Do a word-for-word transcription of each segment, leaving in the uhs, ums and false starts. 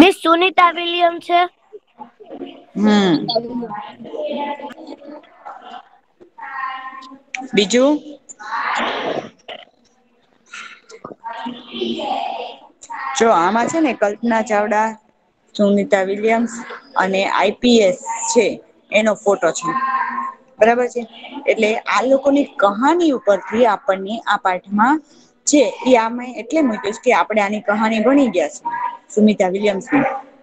Miss Sunita William છે. હમ બીજું જો આમાં છે ને કલ્પના ચાવડા સુનિતા વિલિયમ્સ અને આઈપીએસ છે એનો ફોટો છે. બરાબર છે એટલે આ લોકોની કહાની ઉપરથી આપણને આ પાઠમાં છે એ આમે એટલે મૂક્યું કે આપણે આની કહાની ભણી ગયા છે સુમિતા વિલિયમ્સની.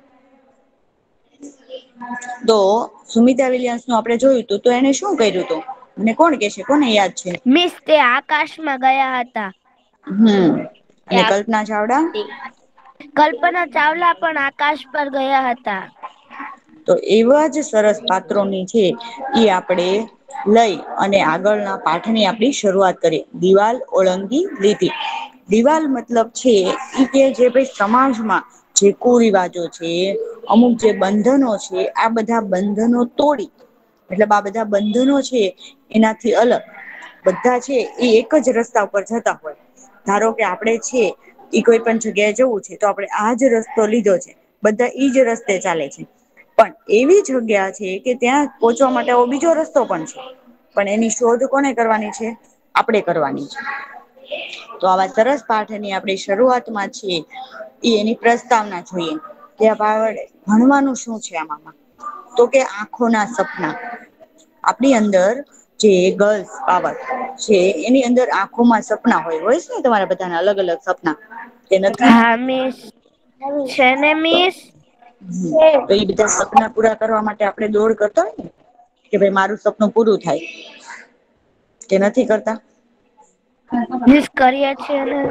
તો સુમિતા વિલિયન્સ નું આપણે જોયું હતું તો એને શું કર્યું હતું મને કોણ કેશે કોને યાદ છે. મિસ તે આકાશમાં ગયા હતા. હમ અને કલ્પના ચાવડા કલ્પના ચાવલા પણ આકાશ પર ગયા હતા. તો એવા જ સરસ પાત્રોની છે ઈ આપડે લઈ અને આગળના પાઠ ની આપડી શરૂઆત કરી દિવાલ ઓળંગી લીધી. દિવાલ મતલબ છે કે જે ભાઈ સમાજમાં જે કુરિવાજો છે અમુક જે બંધનો છે આ બધા બંધનો તોડી મતલબ આ બધા બંધનો છે એનાથી અલગ બધા છે એ એક જ રસ્તા ઉપર જતા હોય. ધારો કે આપડે છે ઈ કોઈ પણ જગ્યાએ જવું છે તો આપડે આજ રસ્તો લીધો છે. બધા ઈજ રસ્તે ચાલે છે. પણ એવી જગ્યા છે કે ત્યાં પહોંચવા માટે બીજો રસ્તો પણ છે. પણ એની શોધ કોને કરવાની છે આપણેે કરવાની છે. તો આવા સરસ પાઠની આપણે શરૂઆતમાં છીએ એ એની પ્રસ્તાવના જોઈએ કે ભણવાનું શું છે આમાં તો કે આંખો ના સપના આપણી અંદર જે ગર્લ્સ પાવર છે એની અંદર આંખોમાં સપના હોય હોય છેને તમારા બધાના અલગ અલગ સપના કે નથી. હા મિસ છે ને મિસ. તો એ બધા સપના પૂરા કરવા માટે આપડે દોડ કરતા હોય ને કે ભાઈ મારું સપનું પૂરું થાય કે નથી કરતા. મિસ કરીએ છીએ ને.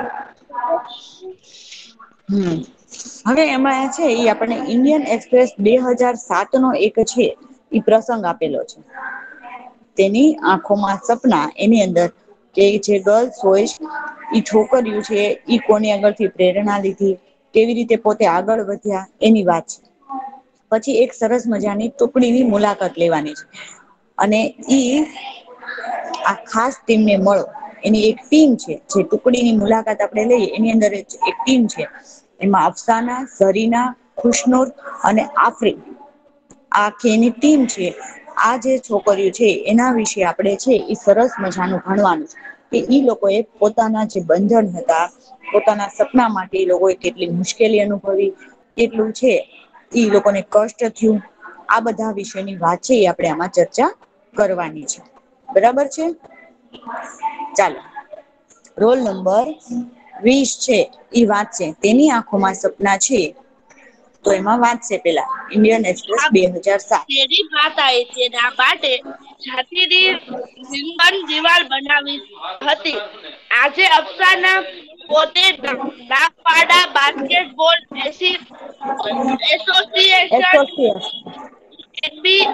હમ હવે એમાં છે એ આપણને ઇન્ડિયન એક્સપ્રેસ બે હજાર સાત નો એક છે ઈ પ્રસંગ આપેલો છે. તેની આંખોમાં સપના એની અંદર કે જે ગર્લ્સ હોય ઈ છોકરીયું છે ઈ કોની આગળથી પ્રેરણા લીધી કેવી રીતે પોતે આગળ વધ્યા એની વાત છે. પછી એક સરસ મજાની ટુકડીની મુલાકાત લેવાની છે. અને ઈ આ ખાસ ટીમને મળો એની એક ટીમ છે જે ટુકડીની મુલાકાત આપણે લઈએ એની અંદર એક ટીમ છે. એમાં અફસાના ઝરીના ખુશનૂર અને આફ્રિન આખી એની ટીમ છે. આ જે છોકરીઓ છે એના વિશે આપડે છે એ સરસ મજાનું ભણવાનું છે. કે ઈ લોકો એ પોતાના જે બંધન હતા પોતાના સપના માટે એ લોકોએ કેટલી મુશ્કેલી અનુભવી કેટલું છે ઈ લોકોને કષ્ટ થયું આ બધા વિષયની વાત છે એ આપણે આમાં ચર્ચા કરવાની છે. બરાબર છે ચાલો રોલ નંબર વીસ છે ઈ વાત છે તેની આંખોમાં સપના છે. તો એમાં વાંચશે પેલા ઇન્ડિયન એક્સપ્રેસ બે હજાર સાત તેરી બાત આઈ તેના માટે છાતીની લીંબન દિવાલ બનાવી હતી આજે અફસાના પોતે ડાગપાડા બાસ્કેટબોલ એસી એસોસિએશન એ બી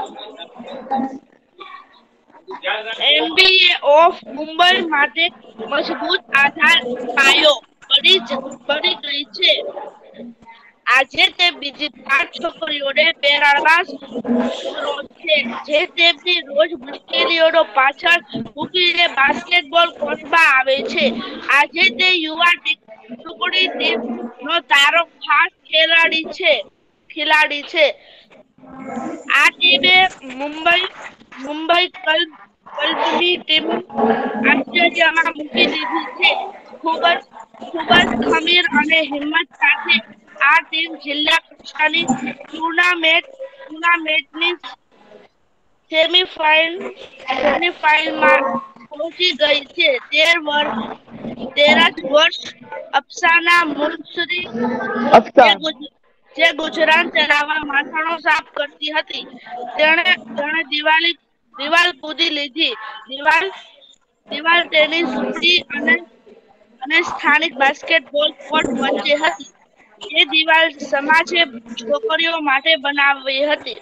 એમબી એ ઓફ મુંબઈ માટે મજબૂત આધાર પાયો પડી જ પડી ગઈ છે. આજે તે બીજી પાંચ છોકરીઓને પેરાડાસ સ્ત્રોત છે જે તેમની રોજ મુશ્કેલીઓનો પાછળ મૂકીને બાસ્કેટબોલ કોર્ટમાં આવે છે આજે તે યુવા ટુકડી ટીમ નો તારો ખાસ ખેલાડી છે ખેલાડી છે. આ ટીમે મુંબઈ મુંબઈ કલ કલ્પની ટીમ આશ્ચર્યમાં મૂકી દીધી છે ખુબ જ ખુબ જ ખમીર અને હિંમત સાથે આ ટીમ જિલ્લા કક્ષાની ટુર્નામેન્ટ ટુર્નામેન્ટની સેમી ફાઈન સેમી ફાઈનલમાં પહોંચી ગઈ છે તેર વર્ષ તેર જ વર્ષ અફસાના મુસરી જે અફસાન જે ગુજરાત ચલાવવા વાસણો સાફ કરતી હતી તેણે તેણે દિવાળી દિવાલ કૂદી લીધી દિવાલ દિવાલ ટેનિસ અને અને સ્થાનિક બાસ્કેટબોલ કોર્ટ વચ્ચે હતી. એ દિવાલ સમાજે છોકરીઓ માટે બનાવી હતી.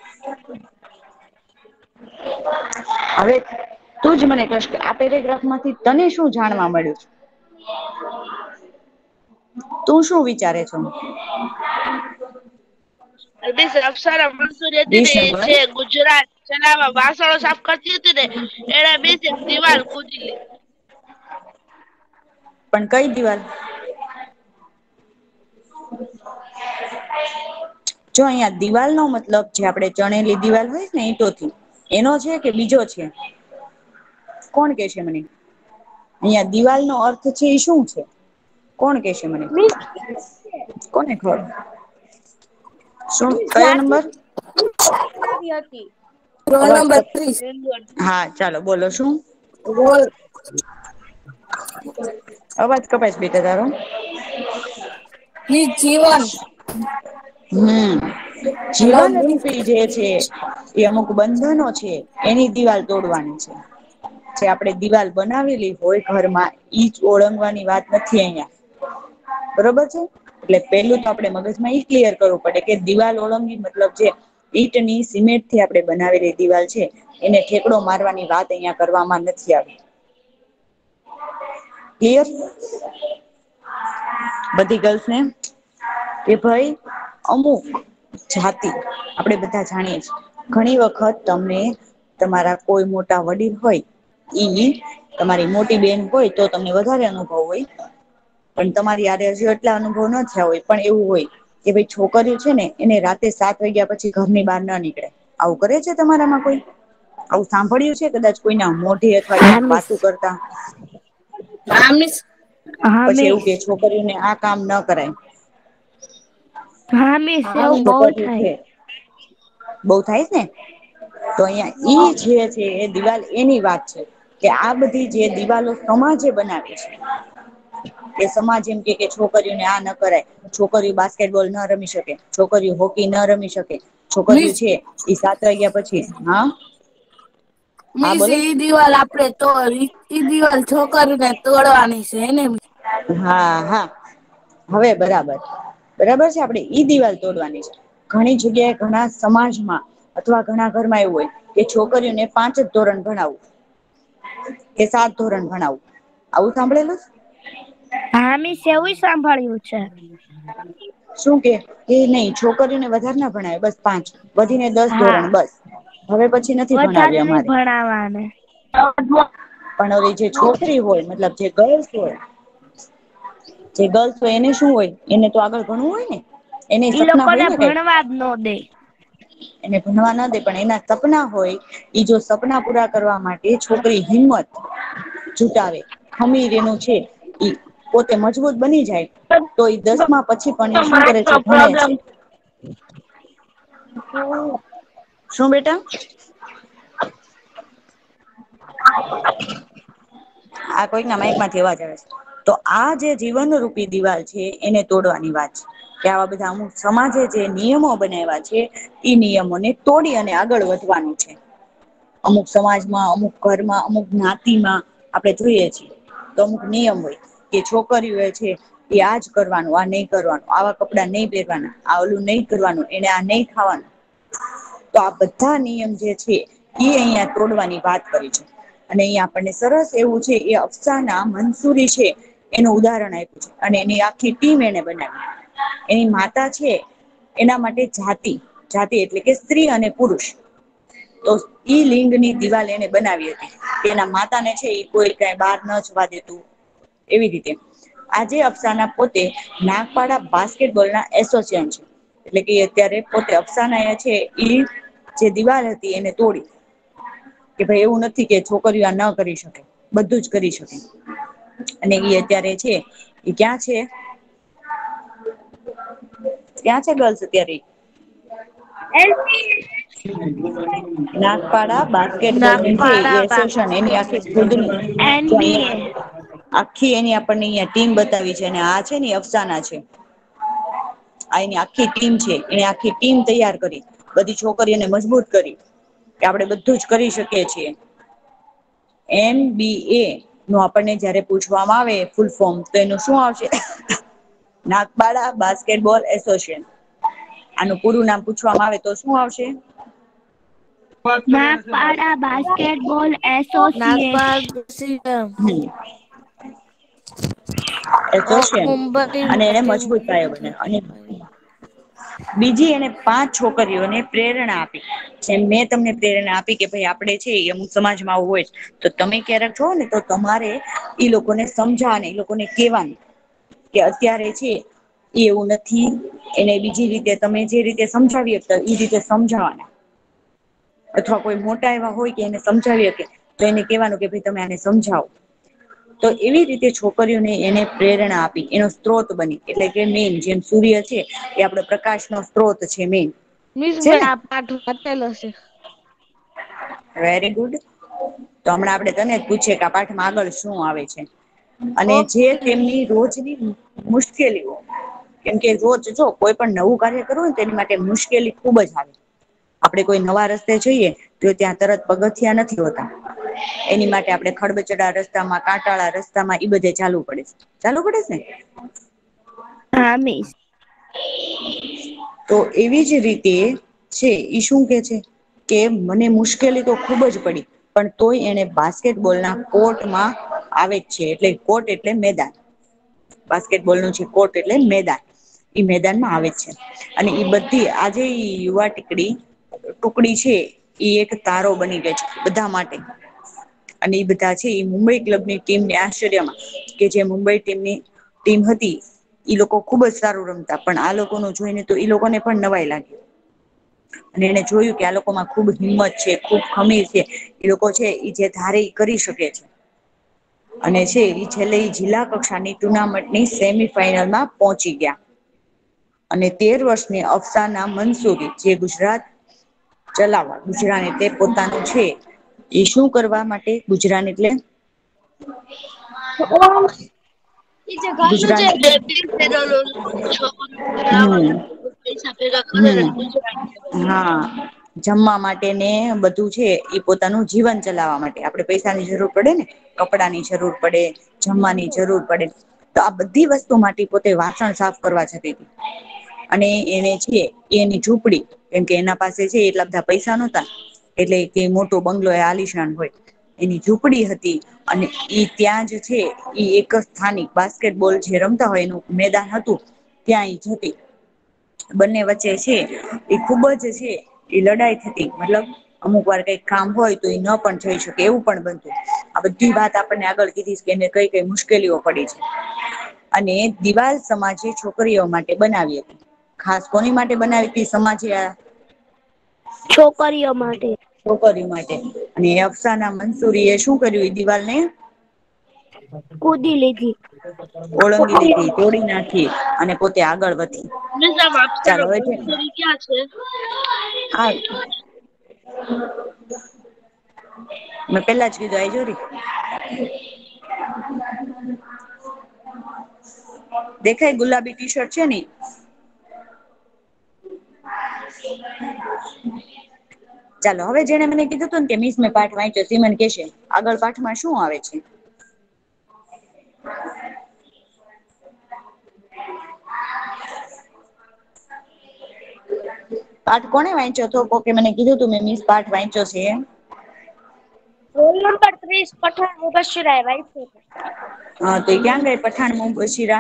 હવે તું જ મને કશ કે આ પેરેગ્રાફ માંથી તને શું જાણવા મળ્યું છે. તું શું વિચારે છો. અક્ષરા મનસૂર હતી વીસ ને નંબર જે ગુજરાત ચલાવવા વાસણો સાફ કરતી હતી ને એને બીજ દિવાલ કૂદી લીધી. પણ કઈ દિવાલ જો અહીંયા દિવાલ નો મતલબ જે આપણે ચણેલી દિવાલ હોય ને ઈંટોથી એનો છે કે બીજો છે કોણ કે છે મને અહિયાં દિવાલ નો અર્થ છે એ શું છે કોણ કેશે મને મિસ કોને ખબર શું મિસ કયો લાગી નંબર હતી રોલ અવાજ નંબર કપ ત્રીસ. હા ચાલો બોલો શું રોલ અવાજ કપાય છે બેટા તારો ની જીવન હમ હેલો જીવન મિસ રૂપી જે છે એ અમુક બંધનો છે એની દિવાલ તોડવાની છે જે આપણેે દિવાલ બનાવેલી હોય ઘરમાં ઈ જ ઓળંગવાની વાત નથી અહિયાં બરોબર છે એટલે પેલું તો આપડે મગજમાં ઈ ક્લિયર કરવું પડે કે દિવાલ ઓળંગી મતલબ છે ઈટની સિમેન્ટ થી આપણે બનાવેલી દિવાલ છે એને ઠેકડો મારવાની વાત અહિયાં કરવામાં નથી આવી ક્લિયર બધી ગર્લ્સને કે ભાઈ અમુક જાતિ આપણેે બધા જાણીએ છીએ ઘણી વખત તમને તમારા કોઈ મોટા વડીલ હોય ઈ તમારી મોટી બેન હોય તો તમને વધારે અનુભવ હોય પણ તમારી યારે હજી એટલા અનુભવ ન થયા હોય પણ એવું હોય કે ભાઈ છોકરીઓ છે ને એને રાતે સાત વાગ્યા પછી ઘરની બહાર ના નીકળે આવું કરે છે તમારામાં કોઈ આવું સાંભળ્યું છે કદાચ કોઈના મોઢે અથવા હા ક્યાંક મિસ વાતું કરતા હા મિસ હા પછી એવું મિસ કે છોકરીઓને આ કામ ન કરાય હા મિસ હા એવું મિસ બહુ છોકરીઓ થાય છે બઉ થાય ને તો અહિયાં ઈ જે છે એ દિવાલ એની વાત છે કે આ બધી જે દિવાલો સમાજે બનાવી છે કે સમાજ એમ કે કે છોકરીઓને આ ન કરાય છોકરીઓ બાસ્કેટબોલ ના રમી શકે છોકરીઓ હોકી ના રમી શકે છોકરીઓ મિસ છે એ સાત વાગ્યા પછી હા હા મીસ બોલો ઈ દિવાલ આપડે તો ઈ દિવાલ છોકરીને તોડવાની છે ને હા હા હવે બરાબર બરાબર છે આપડે ઈ દિવાલ તોડવાની છે ઘણી જગ્યાએ ઘણા સમાજમાં અથવા ઘણા ઘરમાં એવું હોય કે છોકરીઓને પાંચ જ ધોરણ ભણાવું કે સાત ધોરણ ભણાવું આવું સાંભળેલું હા મીસ એવું સાંભળ્યું છે શું કે એ નહી છોકરીઓને વધારે ના ભણાય બસ પાંચ વધીને દસ ધોરણ હા બસ હવે પછી નથી વધારે ભણાવ્યું નઈ અમારે ભણાવાને પણ હવે જે છોકરી હોય મતલબ જે ગર્લ્સ હોય જે ગર્લ્સ હોય એને શું હોય એને તો આગળ ભણવું હોય ને એને ઈ સપના હોય લોકોને ને કઈ ભણવા જ ન દે એને ભણવા ના દે પણ એના સપના હોય ઈ જો સપના પૂરા કરવા માટે છોકરી હિંમત જુટાવે ખમીર એનું છે ઈ પોતે મજબૂત બની જાય તો એ દસમા પછી પણ એ શું કરે છે ભણે છે શું બેટા આ કોઈક ના માઈક માંથી અવાજ આવે છે તો આ જે જીવન રૂપી દિવાલ છે એને તોડવાની વાત છે કે આવા બધા અમુક સમાજે જે નિયમો બનાવ્યા છે ઈ નિયમોને તોડી અને આગળ વધવાનું છે અમુક સમાજમાં અમુક ઘરમાં અમુક જ્ઞાતિમાં આપણે જોઈએ છીએ તો અમુક નિયમ હોય કે છોકરીઓ છે એ આજ કરવાનું આ નહી કરવાનું આવા કપડાં નહીં પહેરવાના આ ઓલું નહી કરવાનું એને આ નહી ખાવાનું તો આ બધા નિયમ જે છે એ અહિયાં તોડવાની વાત કરી છે અને અહીંયા આપણને સરસ એવું છે એ અફસાના મંસૂરી છે એનું ઉદાહરણ આપ્યું છે અને એની આખી ટીમ એને બનાવી એની માતા છે એના માટે જાતિ જાતિ એટલે કે સ્ત્રી અને પુરુષ તો ઈ લિંગ ની દિવાલ એને બનાવી હતી કે એના માતા ને છે એ કોઈ કઈ બહાર ન જવા દેતું એવી રીતે આજે અફસાના પોતે નાગપાડા બાસ્કેટબોલ ના એસોસિયન છે એટલે કે અત્યારે પોતે અફસાના એ છે ઈ જે દિવાલ હતી એને તોડી કે ભાઈ એવું નથી કે છોકરીઓ આ ન કરી શકે બધું જ કરી શકે અને ઈ અત્યારે છે એ ક્યાં છે ક્યાં છે ગર્લ્સ અત્યારે નાગપાડા બાસ્કેટબોલ ની છે નાગપાડા એસોસિએશન એની આખી ખુદની જો એનબીએ અહીંયા આખી એની આપણને અહંયા ટીમ બતાવી છે અને આ છે ને અફસાના છે આ એની આખી ટીમ છે એને આખી ટીમ તૈયાર કરી બધી છોકરીઓને મજબૂત કરી કે આપણેે બધું જ કરી શકીએ છીએ એન બી એ નું આપણને જયારે પૂછવામાં આવે ફૂલ ફોર્મ તો એનું શું આવશે નાગપાડા બાસ્કેટબોલ એસોસિએશન આનું પૂરું નામ પૂછવામાં આવે તો શું આવશે નાગપાડા બાસ્કેટબોલ એસોસિએશન હમ ઓફ એસોસિએશન મુંબઈ અને એને માટે મજબૂત પાયો બનાવ્યો અને બીજી એને પાંચ છોકરીઓને પ્રેરણા આપી જેમ મેં તમને પ્રેરણા આપી કે ભાઈ આપડે છે એ અમુક સમાજમાં આવું હોય તો તમે ક્યારેક છો ને તો તમારે ઈ લોકોને સમજાવા એ લોકોને કેવાનું કે અત્યારે છે એવું નથી. એને બીજી રીતે તમે જે રીતે સમજાવી શકતા એ રીતે સમજાવાના. અથવા કોઈ મોટા એવા હોય કે એને સમજાવી શકે તો એને કેવાનું કે ભાઈ તમે આને સમજાવો. તો એવી રીતે છોકરીઓને એને પ્રેરણા આપી એનો સ્ત્રોત બની એટલે કે મેન જેમ સૂર્ય છે એ આપડો પ્રકાશ નો સ્ત્રોત છે મેન. મિસ છે મેં ને આ પાઠ વાંચેલો છે. Very good. તો હમણાં આપડે તને જ પૂછીએ કે આ પાઠમાં આગળ શું આવે છે. અને જે ઓકે તેમની રોજની મુશ્કેલીઓ કેમકે રોજ જો કોઈ પણ નવું કાર્ય કરવું ને તેની માટે મુશ્કેલી ખુબ જ આવે. આપડે કોઈ નવા રસ્તે જોઈએ તો ત્યાં તરત પગથિયા નથી હોતા. એની માટે આપડે ખડબચડા રસ્તામાં કાંટાળા રસ્તામાં ઈ બધે ચાલવું પડે છે. ચાલવું પડે છે ને. હા મિસ. તો એવી જ રીતે છે ઈ શું કે છે કે મને મુશ્કેલી તો ખુબ જ પડી. પણ તોય એને બાસ્કેટબોલના કોર્ટમાં આવે જ છે એટલે કોર્ટ એટલે મેદાન. બાસ્કેટબોલ નું છે કોર્ટ એટલે મેદાન. ઈ મેદાનમાં આવે છે અને ઈ બધી આજે યુવા ટીકડી ટુકડી છે એ એક તારો બની ગઈ છે બધા માટે. અને એ બધા છે એ મુંબઈ ક્લબની ટીમને આશ્ચર્યમાં કે જે મુંબઈ ટીમની ટીમ હતી ઈ લોકો ખુબ જ સારું રમતા પણ આ લોકો ન જોઈને તો ઈ લોકોને પણ નવાઈ લાગી. અને એને જોયું કે આ લોકોમાં ખુબ હિંમત છે ખુબ ખમીર છે એ લોકો છે એ જે ધારે કરી શકે છે. અને છે એ છેલ્લે જિલ્લા કક્ષાની ટુર્નામેન્ટની સેમી ફાઈનલમાં પહોંચી ગયા. અને તેર વર્ષની અફસાના મનસૂરી જે ગુજરાત ચલાવવા ગુજરાત તે પોતાનું છે એ શું કરવા માટે ગુજરાત એટલે ગુજરાત હમ પૈસા ભેગા કરે ને હમ ગુજરાત હા જમવા માટે ને બધું છે એ પોતાનું જીવન ચલાવવા માટે આપડે પૈસાની જરૂર પડે ને કપડા ની જરૂર પડે જમવાની જરૂર પડે તો આ બધી વસ્તુ માટે પોતે વાસણ સાફ કરવા જતી હતી. અને એને છે એની ઝૂંપડી કેમકે એના પાસે છે એટલા બધા પૈસા નહોતા. એટલે કે મોટો બંગલો એ આલિશાન હોય એની ઝૂંપડી હતી. અને ઈ ત્યાં જ છે ઈ એક સ્થાનિક બાસ્કેટબોલ જે રમતા હોય એનું મેદાન હતું. ત્યાં એ જતી બંને વચ્ચે છે એ ખુબ જ છે એ લડાઈ થતી મતલબ અમુક વાર કઈક કામ હોય તો એ ન પણ જઈ શકે એવું પણ બનતું આ બધી વાત આપણને આગળ કીધી કે એને કઈ કઈ મુશ્કેલીઓ પડી છે. અને દિવાલ સમાજે છોકરીઓ માટે બનાવી હતી. ખાસ કોની માટે બનાવી હતી સમાજે આ છોકરીઓ માટે છોકરીઓ માટે અને અફસાના મંસૂરી એ શું કર્યું એ દિવાલ ને કૂદી લીધી. ઓળંગી લીધી તોડી નાખી અને પોતે આગળ વધી. ચાલો હવે છે મંસૂરી ક્યાં છે? હા મેં પેલા જ કીધું આઈ જોરી દેખાય ગુલાબી ટી શર્ટ છે ને ચાલો હવે જેને મને કીધું હતું ને કે મિસ મે પાઠ વાંચ્યો તે મને કેશે આગળ પાઠમાં શું આવે છે? પાઠ કોને વાંચ્યો હતો કોકે મને કીધું તું મેં મિસ પાઠ વાંચ્યો છે એમ. રોલ નંબર ત્રીસ પઠાણ મુબશિરાએ વાંચ્યો છે. હા તો ક્યાં ગઈ પઠાણ મુબશિરા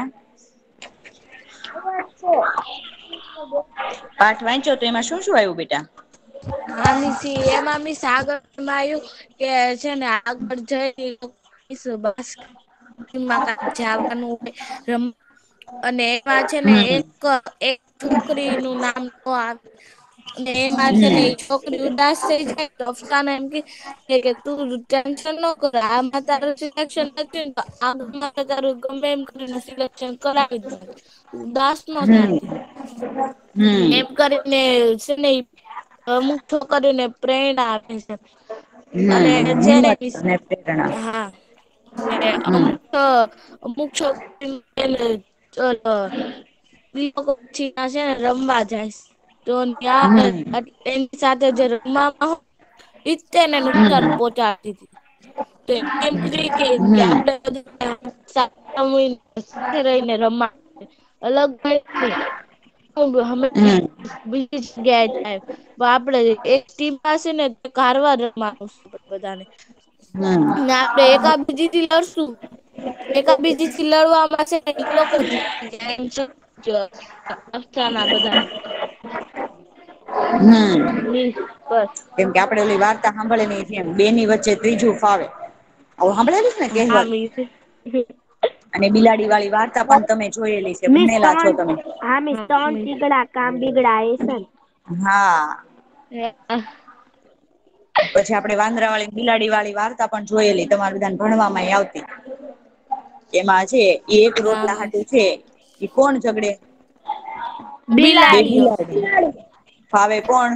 પાઠ વાંચો તો એમાં શું શું આવ્યું બેટા? હા મિસ એમાં મિસ આગળમાં આવ્યું કે છે ને આગળ જઈ જવાનું હોય રમ અને એમાં છે ને હમ એક એક છોકરી નું નામ તો આવે અને એમાં છે ને હમ એ છોકરી ઉદાસ થઈ જાય તો અફસાના એમ કે કે તું ટેન્શન ન કર આમાં તારું સિલેક્શન નથી તો આગળ તારું ગમે એમ કરીને સિલેક્શન કરાવી દે ઉદાસ નો હમ થાતી હમ એમ કરીને છે ને અમુક છોકરીઓને પ્રેરણા આપે છે. અને હમ જેને હિંમત અને પ્રેરણા હા ને હમ અમુક અમુક છોકરી પછી છે ને રમવા જાય તો ત્યાં હમ એની સાથે જે રમવામાં ઈ તેને નુકસાન હમ પહોંચાડતી હતી. તો એમ કે કે હમ આપડે સાથે રહીને રમા અલગ નહી અમે હમ બીજી જગ્યાએ જાય આપડે એક ટીમ પાસે ને કારવાર રમાડું બધાને હમ ના આપડે એકા બીજીથી લડશું એકા બીજીથી લડવામાં છે ને ઈ લોકો જીતી જાય અફસાના બધાને હમ મિસ બસ કેમ કે આપડે ઓલી વાર્તા સાંભળેલી છે એમ બે ની વચ્ચે ત્રીજું ફાવે આવું સાંભળેલું છે ને હા કહેવત મિસ અને બિલાડી વાળી વાર્તા પણ તમે જોયેલી છે, મિસ ભણેલા છો ત્રણ તમે. હા મિસ ત્રણ ચીગડા કામ બીગડા એ છે ને. હા. પછી આપડે વાંદરા વાળી બિલાડી વાળી વાર્તા પણ જોયેલી તમાર બધાને ભણવામાંય આવતી. એમાં છે એક રોટલા હા હાટું છે એ કોણ ઝગડે? બે બિલાડીઓ બિલાડી. ફાવે કોણ?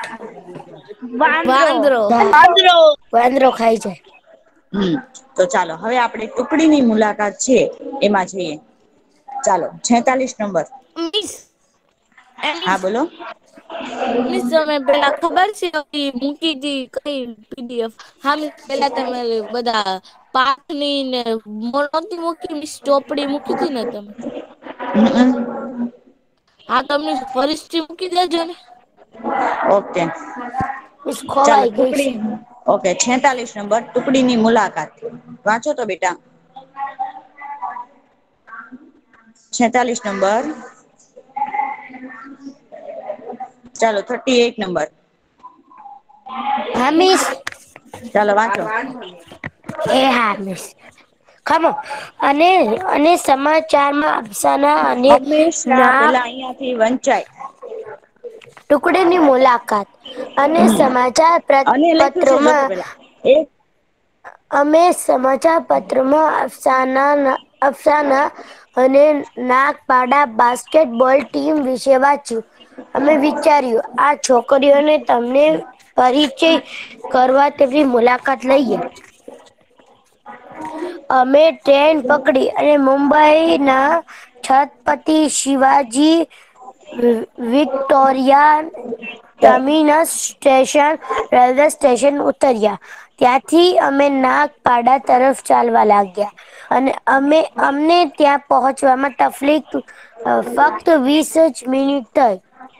વાંદરો. વાંદરો. વાંદરો ખાય જાય. હમ તો ચાલો હવે આપણે ટુકડીની મુલાકાત છે એમાં જઈએ. ચાલો છેતાલીસ નંબર. મિસ હા બોલો. મિસ તમે પેલા ખબર છે મૂકી હતી કઈ પીડીએફ હા મિસ પેલા તમે બધા પાકની ને નહોતી મૂકી મિસ ચોપડી મૂકી હતી ને તમે. હમ. હા તમને ફરીથી મૂકી દેજો ને. ઓકે મિસ ચાલો ખોવાઈ ગઈ ટુકડી છે ઓકે છેતાલીસ નંબર ટુકડીની મુલાકાત વાંચો તો બેટા. છેતાલીસ નંબર. ચાલો થર્ટી એઈટ નંબર. હા મિસ. ચાલો વાંચો એ હા મિસ. ખમ અને અને સમાચારમાં અફસાના અને હંમેશા ના પેલા અહિયાં થી વંચાય. ટુકડીની મુલાકાત અને સમાચાર અને લખ્યું છે જોતો પત્રોમાં પેલા એક અમે સમાચાર પત્રમાં અફસાના અફસાના અને નાગપાડા બાસ્કેટબોલ ટીમ વિશે વાંચ્યું. અમે વિચાર્યું આ છોકરીઓને તમને પરિચય કરવા તેમની મુલાકાત લઈએ. અમે ટ્રેન પકડી અને મુંબઈ ના Chhatrapati Shivaji Victoria Terminus station railway station ઉતર્યા. ત્યાંથી અમે નાગપાડા તરફ ચાલવા લાગ્યા. અને અમે અમને ત્યાં પહોંચવામાં તકલીફ ફક્ત વીસ જ મિનિટ થઈ.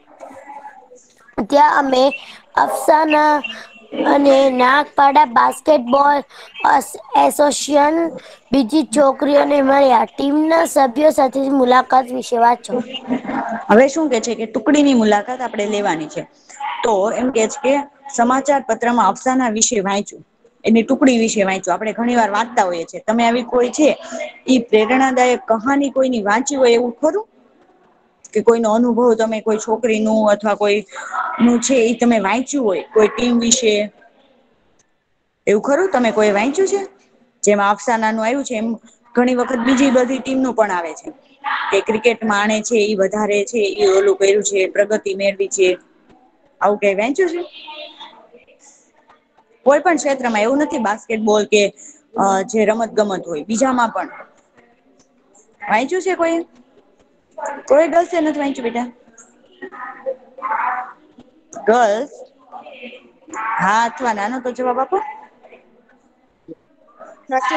ત્યાં અમે અફસાના અને નાગપાડા બાસ્કેટબોલ એસોસિયન બીજી છોકરીઓને મળ્યા ટીમના સભ્યો સાથે મુલાકાત વિશે વાંચો. હવે શું કે છે કે ટુકડીની મુલાકાત આપણે લેવાની છે. તો એમ કે છે કે સમાચાર પત્રમાં અફસાના વિશે વાંચું. એની ટુકડી વિશે વાંચો આપણે ઘણી વાર વાંચતા હોઈએ છીએ તમે આવી કોઈ છે. ઈ પ્રેરણાદાયક કહાની કોઈની વાંચી હોય એવું ખરું? કે કોઈ ન અનુભવ તમે કોઈ છોકરી નું અથવા કોઈ નું છે એ તમે વાંચ્યું હોય કોઈ ટીમ વિશે એવું ખરું તમે કોઈ વાંચ્યું છે જેમાં અફસાનાનું આવ્યું છે એમ ઘણી વખત બીજી બધી ટીમનું પણ આવે છે કે ક્રિકેટ માણે છે એ વધારે છે એ ઓલું કર્યું છે પ્રગતિ મેળવી છે આવું કઈ વેંચ્યું છે કોઈ પણ ક્ષેત્રમાં એવું નથી બાસ્કેટબોલ કે જે રમત ગમત હોય બીજામાં પણ વાંચ્યું છે કોઈ કોઈ ગર્લ્સ નથી વાંચ્યું બેટા ગર્લ્સ હા અથવા નાનો તો જવાબ આપો નથી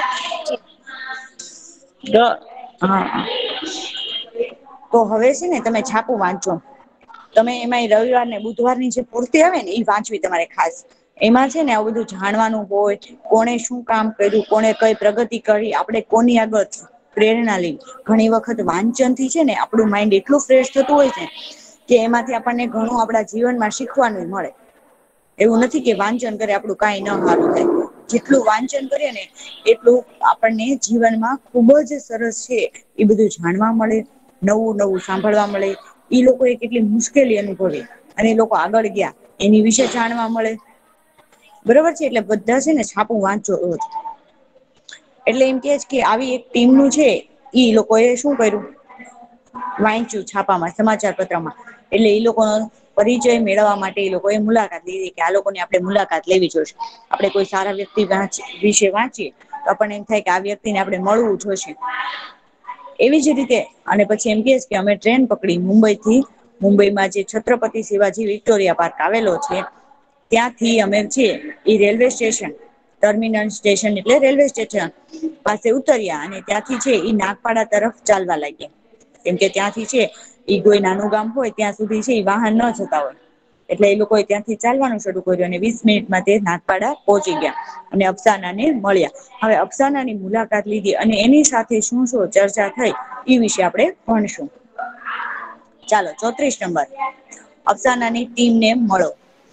હા તો હવે છે ને તમે છાપું વાંચો તમે એમાં રવિવાર ને બુધવાર ની જે પૂર્તિ આવે ને એ વાંચવી તમારે ખાસ એમાં છે ને આવું બધું જાણવાનું હોય કોને શું કામ કર્યું કોને કઈ પ્રગતિ કરી આપડે કોની આગળ પ્રેરણા લઈ ઘણી વખત વાંચન થી છે ને આપણું માઈન્ડ એટલું ફ્રેશ થતું હોય છે કે એમાંથી આપણને ઘણું આપડા જીવનમાં શીખવાનું મળે એવું નથી કે વાંચન કરે આપડું કઈ ન સારું થાય જેટલું વાંચન કરીએ ને એટલું આપણને જીવનમાં ખુબ જ સરસ છે એ બધું જાણવા મળે નવું નવું સાંભળવા મળે ઈ લોકો એ કેટલી મુશ્કેલી અનુભવી અને એ લોકો આગળ ગયા એની વિશે જાણવા મળે બરોબર છે એટલે બધા છે ને છાપું વાંચો રોજ એટલે એમ કે કે આવી એક ટીમનું છે ઈ લોકો એ શું કર્યું વાંચું છાપામાં સમાચાર પત્રમાં એટલે એ લોકો પરિચય મેળવવા માટે એ લોકોએ મુલાકાત લીધી કે આ લોકોની આપણે મુલાકાત લેવી જોઈશે આપડે કોઈ સારા વ્યક્તિ વિશે વાંચીએ તો આપણને એમ થાય કે આ વ્યક્તિને આપણે મળવું જોશે એવી જ રીતે અને પછી એમ કે કે અમે ટ્રેન પકડી મુંબઈ થી મુંબઈમાં જે છત્રપતિ શિવાજી વિક્ટોરિયા પાર્ક આવેલો છે ત્યાંથી અમે છીએ એ રેલવે સ્ટેશન ટર્મિનલ સ્ટેશન એટલે રેલવે સ્ટેશન પાસે ઉતર્યા અને ત્યાંથી છે ઈ નાગપાડા તરફ ચાલવા લાગ્યા કેમકે ત્યાંથી છે ઈ કોઈ નાનું ગામ હોય ત્યાં સુધી છે વાહન ન જતા હોય એટલે એ લોકોએ ત્યાંથી ચાલવાનું શરૂ કર્યું અને વીસ મિનિટમાં તે નાગપાડા પહોંચી ગયા અને અફસાના ને મળ્યા હવે અફસાના ની મુલાકાત લીધી અને એની સાથે શું શું ચર્ચા થઈ એ વિશે આપણે ભણશું ચાલો ચોત્રીસ નંબર અફસાનાની ટીમને મળો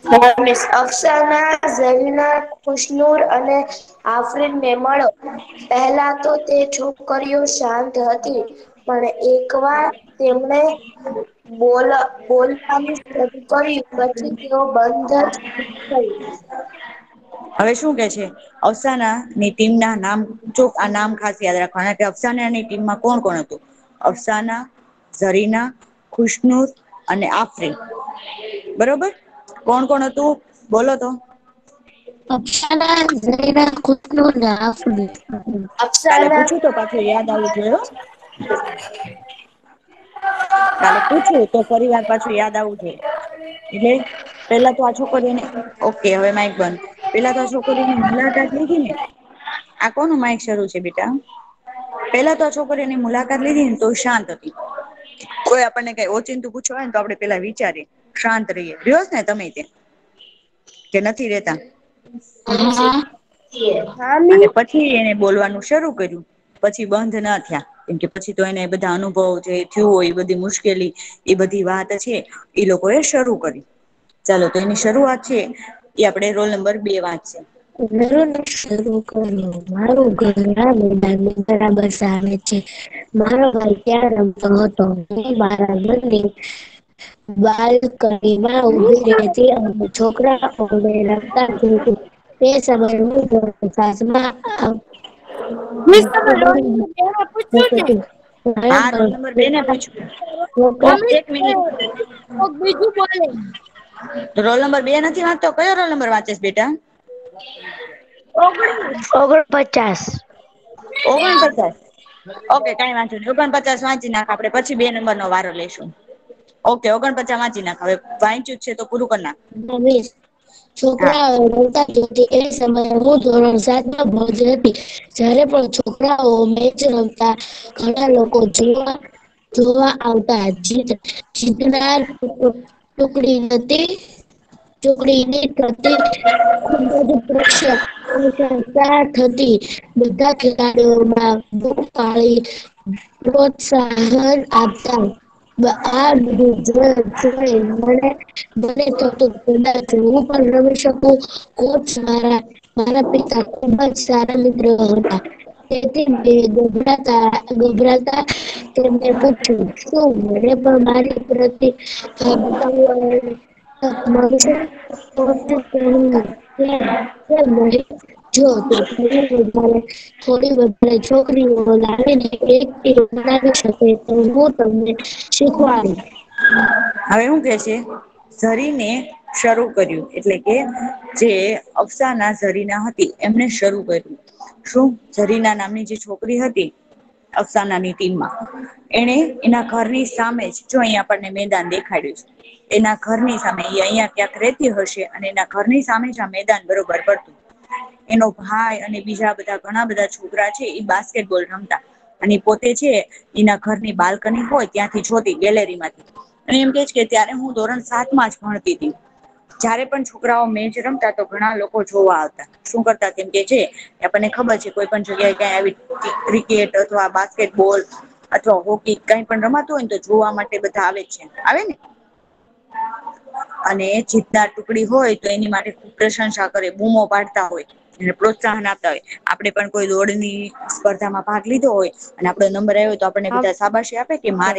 હા મિસ અફસાના, ઝરીના, ખુશનુર અને આફરીનને મળો. પહેલા તો તે છોકરીઓ શાંત હતી. પણ એક વાર તેમણે બોલ બોલવાનું શરૂ કર્યું પછી તેઓ બંધ જ થઈ. હવે શું કે છે? અફસાનાની ટીમના નામ જો આ નામ ખાસ યાદ રાખવાના કે અફસાનાની ટીમમાં કોણ કોણ હતું? અફસાના, ઝરીના, ખુશનુર અને આફરીન. બરોબર કોણ કોણ હતું બોલો તો? અફસાના, ઝરીના, ખુશનુર ને આફરીન. કાલે અફસાના પૂછ્યું તો પાછું યાદ આવવું જોઈએ હો. કાલે પૂછ્યું તો ફરી વાર પાછું યાદ આવવું જોઈએ. એટલે પેલા તો આ છોકરીઓને ઓકે હવે માઈક બંધ. પેલા તો આ છોકરીઓની મુલાકાત લીધી ને આ કોનું માઇક શરૂ છે બેટા? પેલા તો આ છોકરીઓની મુલાકાત લીધી ને તો શાંત હતી. કોઈ આપણને કઈ ઓચિંતું પૂછવા હોય ને તો આપડે પેલા વિચારીએ શાંત રહીએ રિયોસ ને તમે ત્યાં? કે નથી રેતા? હા હા અને મી પછી એને બોલવાનું શરૂ કર્યું. પછી બંધ ના થયા કેમ કે પછી તો એને બધા અનુભવો જે થયું હોય એ બધી મુશ્કેલી એ બધી વાત છે એ લોકો એ શરૂ કરી. ચાલો તો એની શરૂઆત છે એ આપણે રોલ નંબર બે વાંચશે. શરૂ કર્યું મારું ઘર આ મેદાનની બરાબર સામે છે. મારો ભાઈ ત્યાં રમતો હતો હું મારા ઘરની બાલ્કનીમાં ઉભી રહેતી અને છોકરાઓને રમતા જોતી. તે સમયે હું ધોરણ પાંચમાં મિસ તમે રોલ નંબર બે માં પૂછ્યું ને હા રોલ નંબર બે ને પૂછ્યું. તો મિસ એક મિનિટ કોક બીજું બોલે. રોલ નંબર બે નથી વાંચતો કયો રોલ નંબર વાંચેસ બેટા? ઓગણીસ. ઓગણપચાસ. ઓગણપચાસ ઓકે કઈ વાંધો નહી ઓગણપચાસ વાંચી નાખ આપડે પછી બે નંબર નો વારો લેશું. ઓકે ઓગણપચાસ વાંચી નાખ હવે વાંચ્યું જ છે તો પૂરું કર નાખ. હા છોકરાઓ રમતા જોતી એ સમયે હું ધોરણ સાતમાં ભણતી હતી. જયારે પણ છોકરાઓ મેચ રમતા ઘણા લોકો જોવા જોવા આવતા જીત જીતનાર ટુકડી હતી. ટુકડીની પ્રતિ ખુબ જ પ્રશંસા થતી. બધા ખેલાડીઓમાં બૂમ પાડી પ્રોત્સાહન આપતા. આ બધું જોઈ મને મને થતું કદાચ હું પણ રમી શકું. કોચ મારા મારા પિતા ખુબ જ સારા મિત્ર હતા. તેથી મેં ગભરાતા ગભરાતા તેમને પૂછ્યું શું મને પણ મારી પ્રતિભા બતાવવાની તક મળશે? કોચે કહ્યું કેમ કેમ નહીં જો તું થોડી વધારે થોડી વધારે છોકરીઓ લાવીને એક ટીમ બનાવી શકે તો હું તમને શીખવાડીશ. હવે હું કે છે ઝરીને શરૂ કર્યું એટલે કે જે અફસાના ઝરીના હતી એમને શરૂ કર્યું. શું ઝરીના નામની જે છોકરી હતી અફસાનાની ટીમમાં એને એના ઘરની સામે જ જો અહીં આપણને મેદાન દેખાડ્યું છે. એના ઘરની સામે એ અહિયાં ક્યાંક રેતી હશે અને એના ઘરની સામે જ આ મેદાન બરોબર પડતું. એનો ભાઈ અને બીજા બધા ઘણા બધા છોકરા છે એ બાસ્કેટબોલ રમતા. અને પોતે છે એના ઘરની બાલ્કની હોય ત્યાંથી જોતી ગેલેરી માંથી. અને એમ કે છે કે ત્યારે હું ધોરણ સાતમાં જ ભણતી હતી. જયારે પણ છોકરાઓ મેચ રમતા તો ઘણા લોકો જોવા આવતા શું કરતા તેમ કે છે આપણને ખબર છે કોઈ પણ જગ્યાએ ક્યાંય આવી ક્રિકેટ અથવા બાસ્કેટબોલ અથવા હોકી કઈ પણ રમાતું હોય ને તો જોવા માટે બધા આવે જ છે આવે ને. અને જીતનાર ટુકડી હોય તો એની માટે ખુબ પ્રશંસા કરે બૂમો પાડતા હોય. એને પ્રોત્સાહન આપતા હોય આપડે પણ કોઈ દોડની સ્પર્ધામાં ભાગ લીધો હોય અને આપડો નંબર આવ્યો તો આપણને બધા શાબાશી આપે કે મારે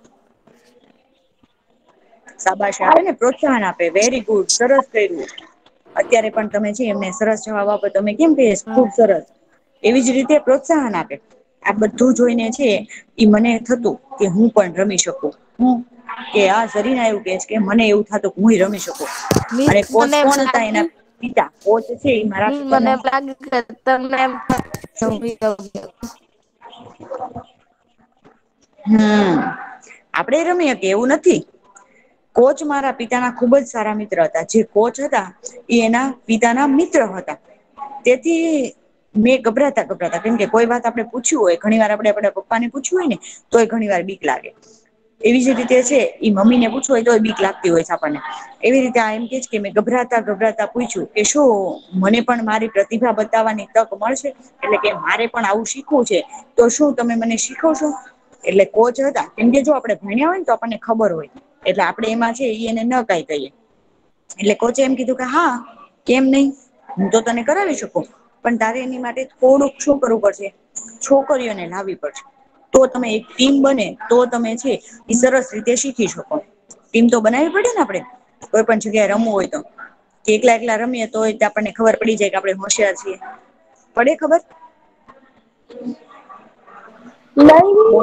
શાબાશી આપે ને પ્રોત્સાહન આપે વેરી ગુડ સરસ કર્યું. અત્યારે પણ તમે છે એમને સરસ જવાબ આપો તમે કેમ કહીએ ખુબ સરસ. એવી જ રીતે પ્રોત્સાહન આપે. આ બધું જોઈને છે ઈ મને થતું કે હું પણ રમી શકું હું કે આ ઝરીના એવું કે છે કે મને એવું થતું કે હું રમી શકું. મિસ અને કોચ મને એમ કોણ હતા એના લાગ્યું પિતા કોચ છે એ મારા મિસ મને પિતાના એમ લાગ્યું કે તમને એમ હમ આપડે રમી હકીએ એવું નથી. કોચ મારા પિતાના ખુબ જ સારા મિત્ર હતા જે કોચ હતા એ એના પિતાના મિત્ર હતા તેથી મેં ગભરાતા ગભરાતા કેમ કે કોઈ વાત આપણે પૂછ્યું હોય ઘણી વાર આપણે આપડા પપ્પા ને પૂછ્યું હોય ને તોય ઘણી વાર બીક લાગે એવી જ રીતે છે ઈ મમ્મી ને પૂછવું હોય તો બીક લાગતી હોય છે આપણને. એવી રીતે આ એમ કે છે કે મેં ગભરાતા ગભરાતા પૂછ્યું કે શું મને પણ મારી પ્રતિભા બતાવવાની તક મળશે એટલે કે મારે પણ આવું શીખવું છે તો શું તમે મને શીખવશો? એટલે કોચ હતા કેમ કે જો આપડે ભણ્યા હોય ને તો આપણને ખબર હોય. એટલે આપડે એમાં છે એને ન કઈ કહીએ એટલે કોચે એમ કીધું કે હા કેમ નહી હું તો તને કરાવી શકું પણ તારે એની માટે થોડુંક શું કરવું પડશે છોકરીઓને લાવવી પડશે તો તમે એક ટીમ બને તો તમે છે એ સરસ રીતે શીખી શકો ટીમ તો બનાવવી પડે ને આપડે કોઈ પણ જગ્યાએ રમવું હોય તો કે એકલા એકલા રમીએ તો આપણને ખબર પડી જાય કે આપડે હોશિયાર છીએ પડે ખબર નહી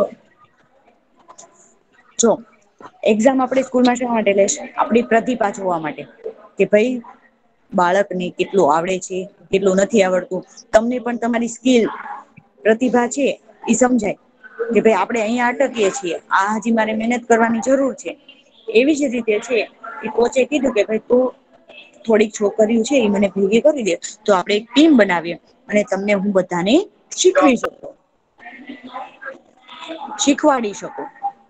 જો એક્ઝામ આપડી સ્કૂલમાં શા માટે લેશે આપડી પ્રતિભા જોવા માટે કે ભાઈ બાળકને કેટલું આવડે છે કેટલું નથી આવડતું તમને પણ તમારી સ્કીલ પ્રતિભા છે ઈ સમજાય કે ભાઈ આપડે અહીયાં અટકીએ છીએ આ હજી મારે મહેનત કરવાની જરૂર છે એવી જ રીતે છે એ કોચે કીધું કે ભાઈ તું થોડીક છોકરીઓ છે એ મને ભેગી કરી દે તો આપડે એક ટીમ બનાવીએ અને તમને હું બધાને શીખવી શકો શીખવાડી શકો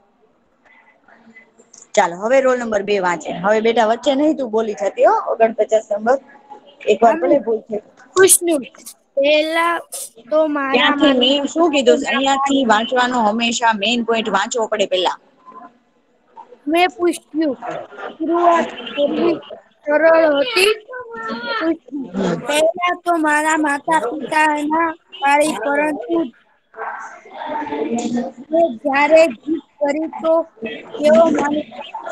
ચાલો હવે રોલ નંબર બે વાંચે હવે બેટા વચ્ચે નહી તું બોલી જતી હો ઓગણપચાસ નંબર એક વાર ભલે ભૂલ થઈ ખુશનુ પેલા તો મારા ત્યાંથી માતા મેં શું કીધું અહિયાં થી વાંચવાનું હંમેશા મેઈન પોઈન્ટ વાંચવો પડે પેલા મેં પૂછ્યું શરૂઆત કરવી સરળ હતી પહેલા તો મારા માતા પિતા ના પાડી પરંતુ જયારે જીદ કરી તો તેઓ માની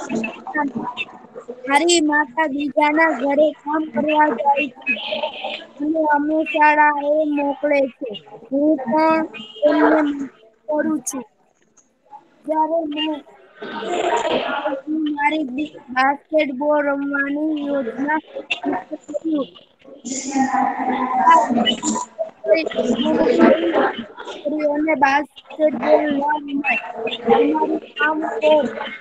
મારી માતા બીજા ના ઘરે કામ કરવા જાય છે અને અમે શાળા એ મોકલે છે હું પણ એમને કરું છું જ્યારે મેં મારી બાસ્કેટબોલ રમવાની યોજના અને બાસ્કેટબોલ ના રમાય અમારું કામ તો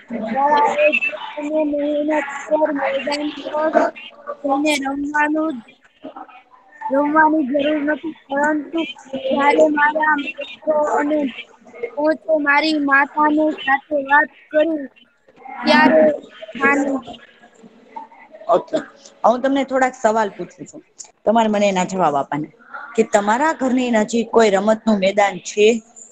મહેનત કર મેદાન પર તેને રમવાનું રમવાની જરૂર નથી પરંતુ જ્યારે મારા મિત્રો અને હું તો મારી માતાની સાથે વાત કરું ત્યારે માને ઓકે હું તમને થોડાક સવાલ પૂછું છું તમારે મને એના જવાબ આપવાના કે તમારા ઘરની નજીક કોઈ રમત નું મેદાન છે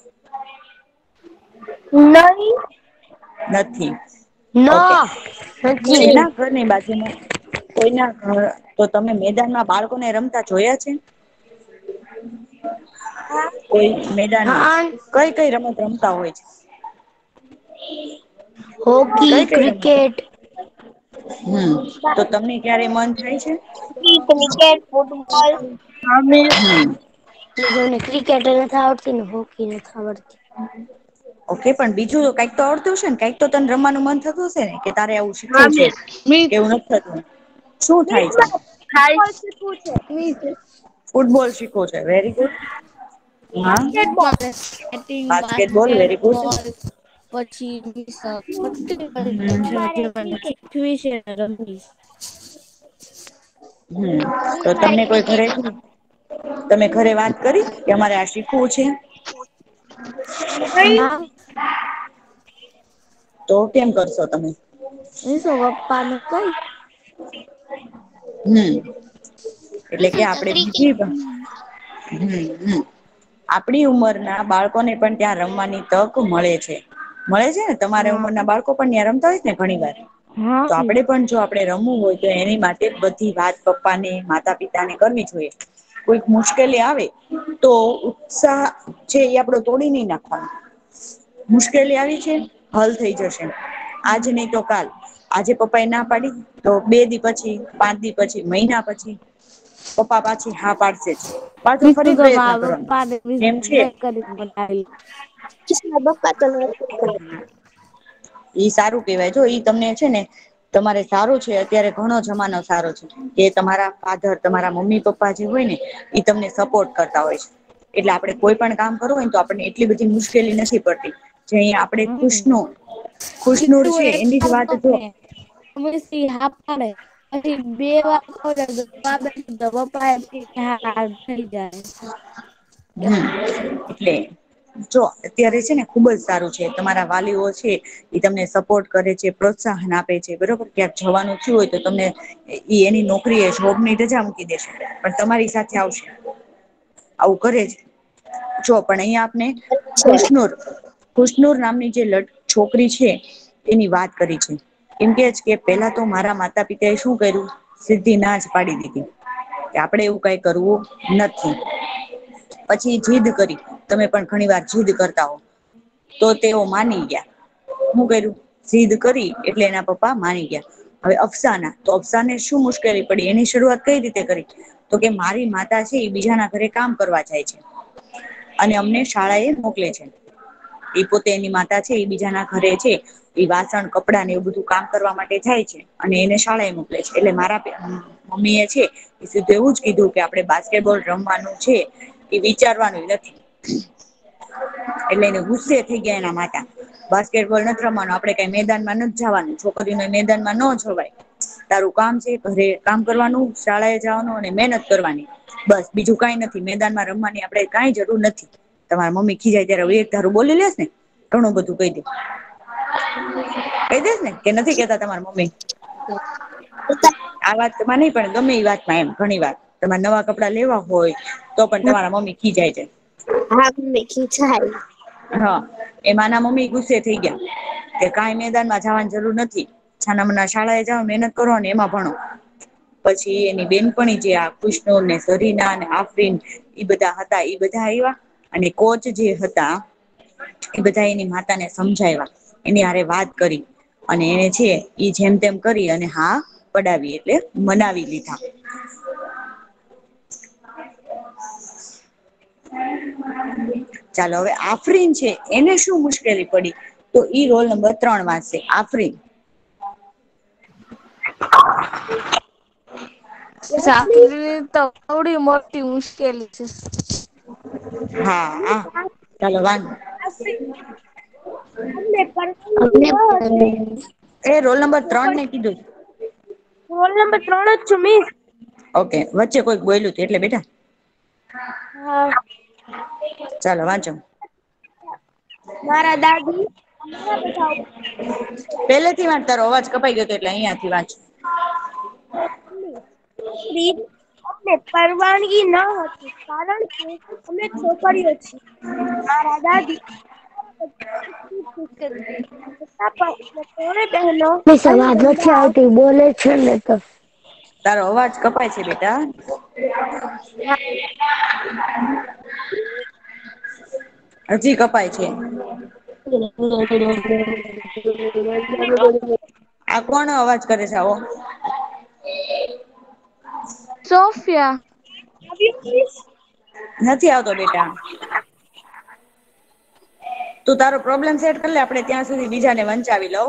નહી નથી ઓકે ના નથી જેના ઘરની બાજુમાં કોઈના ઘર તો તમે મેદાનમાં બાળકોને રમતા જોયા છે કોઈ મેદાનમાં હા કઈ કઈ રમત રમતા હોય છે હોકી કઈ કઈ રમત ક્રિકેટ હમ તો તમને ક્યારે મન થાય છે ક્રિકેટ ફુટબોલ અમે હમ જેને ક્રિકેટ નથી આવડતી ને હોકી નથી આવડતી ઓકે પણ બીજું કઈક તો આવડતું હશે ને કઈક તો તને રમવાનું મન થતું હશે ને કે તારે આવું હા શીખવું છે મિસ મિસ કેવું નથી થતું શું થાય છે થાય શીખવું છે ફૂટબોલ શીખવો છે વેરી ગુડ હા basketball batting basket ball very good basketball પછી મારે ક્રિકેટ હમ તો તમને કોઈ ઘરેથી તમે ઘરે વાત કરી કે અમારે આ શીખવું છે હા તો કેમ કરશો તમે શું પપ્પા ને કઈ હમ એટલે કે આપડે ક્રિકેટ બીજી હમ હમ આપણી ઉંમરના બાળકોને પણ ત્યાં રમવાની તક મળે છે મળે છે ને તમારી હા ઉંમરના બાળકો પણ ત્યાં રમતા હોય ને ઘણી વાર હા તો આપડે પણ જો આપણે રમવું હોય તો એની માટે બધી વાત પપ્પા ને માતા પિતા ને કરવી જોઈએ કોઈક મુશ્કેલી આવે તો ઉત્સાહ છે એ આપડો તોડી નઈ નાખવાનો મુશ્કેલી આવી છે હલ થઈ જશે આજ નહી તો કાલ આજે પપ્પા એ ના પાડી તો બે દી પછી પાંચ દી પછી મહિના પછી પપ્પા પાછી હા પાડશે જ પાછો મીઠું ફરી તો પ્રયત્ન મારા કરવાનો પપ્પા ને એમ છે ઈ સારું કેવાય જો ઈ તમને છે ને તમારે સારું છે અત્યારે ઘણો જમાનો સારો છે કે તમારા ફાધર તમારા મમ્મી પપ્પા જે હોય ને ઈ તમને સપોર્ટ કરતા હોય છે એટલે આપડે કોઈ પણ કામ કરવું હોય ને તો આપણને એટલી બધી મુશ્કેલી નથી પડતી જે અહીંયા આપડે ખુશનુ ખુશનુર છે એની જ વાત જો હા પાડે પછી બે વાર પપ્પા હા થઈ જાય હમ એટલે જો અત્યારે છે ને ખુબ જ સારું છે તમારા વાલીઓ છે એ તમને સપોર્ટ કરે છે પ્રોત્સાહન આપે છે બરોબર ક્યાંક જવાનું થયું હોય તો તમને એની નોકરી એ જોબ ની રજા મૂકી દેશે પણ તમારી સાથે આવશે આવું કરે છે જો પણ અહીંયા આપને ખુશનુર ખુશનુર નામની જે છોકરી છે એની વાત કરી છે એમ કે કે પેલા તો મારા માતા પિતા એ શું કર્યું સીધી ના જ પાડી દીધી કે આપડે એવું કઈ કરવું નથી. પછી જીદ કરી તમે પણ ઘણી વાર જીદ કરતા હો તો તેઓ માની ગયા. હું કર્યું જીદ કરી એટલે એના પપ્પા માની ગયા. હવે અફસાના તો અફસાને શું મુશ્કેલી પડી એની શરૂઆત કઈ રીતે કરી તો કે મારી માતા છે એ બીજાના ઘરે કામ કરવા જાય છે અને અમને શાળા એ મોકલે છે. એ પોતે એની માતા છે એ બીજાના ઘરે છે એ વાસણ કપડાં ને એવું બધું કામ કરવા માટે જાય છે અને એને શાળા એ મોકલે છે એટલે મારા મમ્મી એ છે એ સીધું એવું જ કીધું કે આપડે બાસ્કેટબોલ રમવાનું છે એ વિચારવાનું નથી. એટલે એને ગુસ્સે થઈ ગયા એના માતા બાસ્કેટબોલ નથી રમવાનું આપડે કઈ મેદાનમાં નથી જવાનું છોકરીઓને મેદાનમાં ન જવાય. તારું કામ છે ઘરે કામ કરવાનું શાળા એ જવાનું અને મહેનત કરવાની બસ બીજું કઈ નથી મેદાનમાં રમવાની આપડે કઈ જરૂર નથી. તમારા મમ્મી ખીજાય ત્યારે એક ધારું બોલી લેસ ને ઘણું બધું કહી દે કહી દેસ ને કે નથી કેતા તમારા મમ્મી આ વાતમાં નહી પણ ગમે એ વાતમાં એમ ઘણી વાર તમારે નવા કપડા લેવા હોય તો પણ તમારા મમ્મી ખીજાય છે. હા મમ્મી ખીજાય. હા એમાં ના મમ્મી ગુસ્સે થઈ ગયા કે કઈ મેદાનમાં જવાની જરૂર નથી. છાના મોના શાળાએ જાઓ મહેનત કરો ને એમાં ભણો. પછી એની બેનપણી જે આ કૃષ્ણ ને સરીના અને આફરીન ઈ બધા હતા ઈ બધા આવ્યા અને કોચ જે હતા એ બધા એની માતા ને સમજાયવા એની હારે વાત કરી અને એને છે ઈ જેમ તેમ કરી અને હા પડાવી એટલે મનાવી લીધા. ચાલો હવે આફરીન છે એને શું મુશ્કેલી પડી તો ઈ રોલ નંબર ત્રણ વાંચશે આફરીન. આફરીન તો આવડી મોટી મુશ્કેલી છે. હા હા ચાલો વાંધો અમને પરવાનગી ન હતી એ રોલ નંબર ત્રણ ને કીધું. રોલ નંબર ત્રણ જ છું મિસ. ઓકે વચ્ચે કોઈક બોયલું હતું એટલે બેટા. હા. ચાલો વાંચો. મારા દાદી અમારા બધા પેલેથી વાંચ તારો અવાજ કપાઈ ગયો હતો એટલે અહિયાં થી વાંચ. અમને પરવાનગી ન હતી કારણ કે અમે છોકરીઓ છીએ. મારા દાદી ત્રણે બહેનો ભાઈ અવાજ નથી બંધાવ આવતી બોલે છે ને તો. તારો અવાજ કપાય છે બેટા. હજી કપાય છે. આ કોણ અવાજ કરે છે આવો. સોફિયા. નથી આવતો બેટા. તું તારો પ્રોબ્લેમ સેટ કરી લે આપડે ત્યાં સુધી બીજાને વંચાવી લઉ.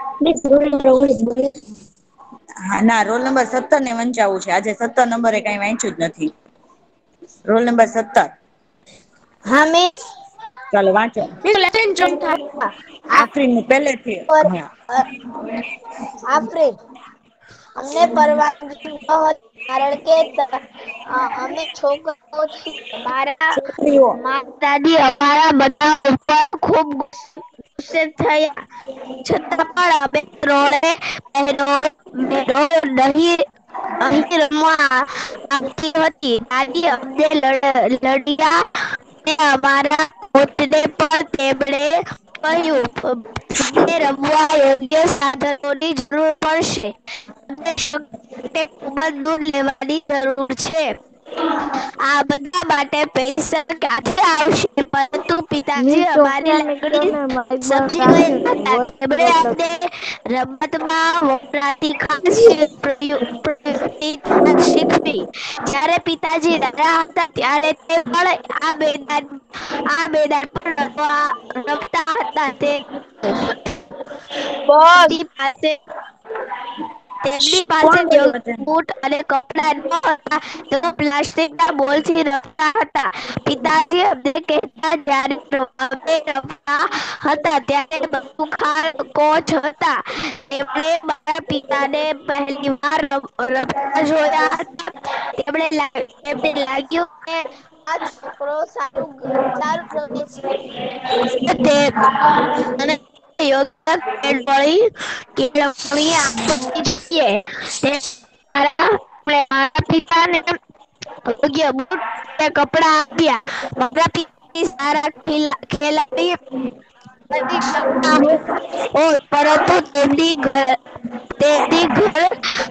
હા ના રોલ નંબર સત્તર ને વંચાવવું છે આજે સત્તર નંબરે કઈ વાંચ્યું જ નથી. રોલ નંબર સત્તર. હા મિસ. ચાલો વાંચો આફરીન પેલેથી હા. આફરીન અમને પરવાનગી ન હતી કારણ કે અમે છોકરીઓ છીએ મારા છોકરીઓ દાદી અમારા બધા ઉપર ખુબ ગુસ્સે થયા. છતાં પણ અમે ત્રણે બહેનો નહીં અહીં રમવા આવતી હતી દાદી અમને લડયા અને અમારા મોતને પણ તેમણે કહ્યું તમને રમવા યોગ્ય સાધનોની જરૂર પડશે. ખૂબ જ દૂર લેવાની જરૂર છે. આ બધા માટે પૈસા ક્યાંથી આવશે પરંતુ પિતાજી મિસ અમારી સોફિયાને કયો લાગણી ને માઇક બંધ સમજી રાખે ગયા હતા વોઇસ તેમણે પ્રોબ્લેમ અમને રમતમાં વપરાતી ખાસ શીખવી જયારે પિતાજી નાના હતા ત્યારે તે પણ આ મેદાન આ મેદાન પર રમતા હતા તે બોસ પાસે તેમની પાસે કોણ બોલ્યું વચ્ચે બૂટ અને કપડા ન હતા તેઓ પ્લાસ્ટિક ના બોલથી રમતા હતા પિતાજી અમને કહેતા જ્યારે અમે રમતા હતા ત્યારે બહુ કોચ હતા તેમણે મારા પિતાને પહેલી વાર રમતા જોયા હતા તેમણે તેમને લાગ્યું કે આ છોકરો સારું સારું રમે છે. તે અને યોગ્ય કેળવણી કેળવણી આપવી જોઈએ તે મારા પિતાને યોગ્ય બુટ અને કપડા આપ્યા મારા પિતા સારા ખેલાડી કરી શકતા હોય પરંતુ તેમની ઘર તેમની ઘર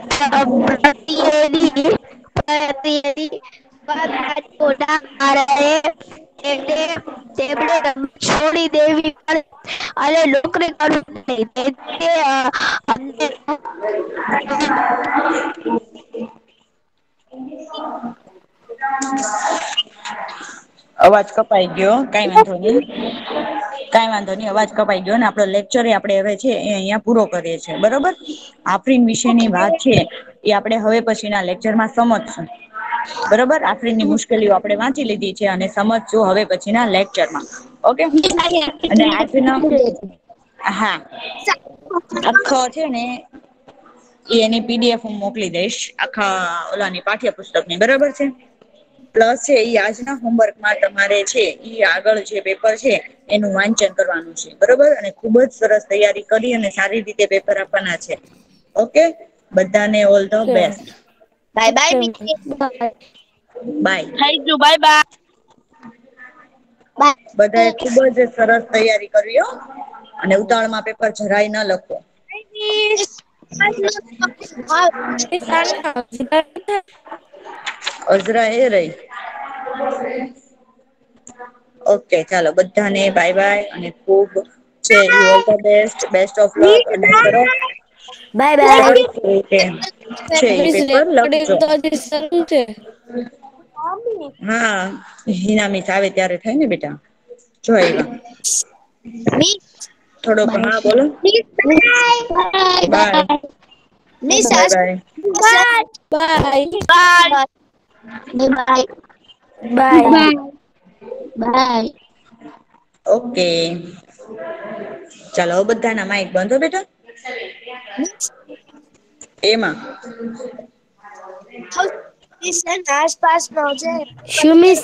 તેમને તેમને છોડી દેવી અને નોકરી કરવી અવાજ કપાઈ ગયો કઈ વાંધો નહી કઈ વાંધો નહી અવાજ કપાઈ ગયો ને આપડો લેક્ચર આપડે હવે છે એ અહિયાં પૂરો કરીએ છીએ બરોબર. આફ્રીન વિશેની વાત છે એ આપણે હવે પછી ના લેક્ચરમાં સમજશું. બરોબર આફ્રિન મુશ્કેલીઓ આપણે વાંચી લીધી છે અને સમજશું હવે પછી ના લેક્ચરમાં. ઓકે અને આજનો હા આખો છે ને એ એની પીડીએફ હું મોકલી દઈશ આખા ઓલાની પાઠ્યપુસ્તક ની બરાબર છે. પ્લસ છે એ આજના હોમવર્કમાં તમારે છે ઈ આગળ જે પેપર છે એનું વાંચન કરવાનું છે બરોબર અને ખુબ જ સરસ તૈયારી કરી અને સારી રીતે પેપર આપવાના છે. ઓકે બધાને all the best bye bye okay Mickey bye. Thank you bye bye. બધા એ ખુબ જ સરસ તૈયારી કરવી હો અને ઉતાવળમાં પેપર જરાય ન લખો. અઝરા એ રહી. ઓકે ચાલો બધાને બાય બાય અને ખુબ છે all the best best of luck અને સરસ બાય બાય. સરસ રીતે છે એ પેપર લખજો. હા હિના મિસ આવે ત્યારે થાય ને બેટા. જો આયવા થોડોક હા બોલો bye bye bye bye. Bye. Bye. Okay ચાલો બધા ના માઇક બંધ હો બેટા. એમાં આસપાસ નો છે. શું મિસ